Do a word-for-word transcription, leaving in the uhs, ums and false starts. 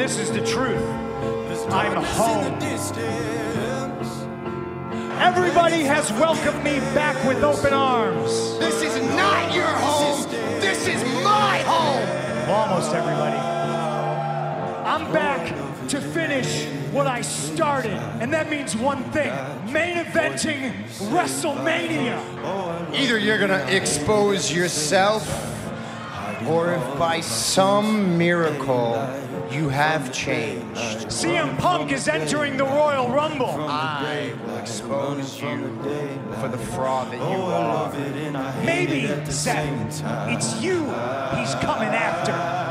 this is the truth. I'm home. Everybody has welcomed me back with open arms. This is not your home. This is my home. Well, almost everybody. I'm back to finish what I started, and that means one thing: main eventing WrestleMania. Either you're gonna expose yourself, or if by some miracle you have changed, C M Punk is entering the Royal Rumble. I will expose you for the fraud that you are. Maybe, Seth, it's you he's coming after.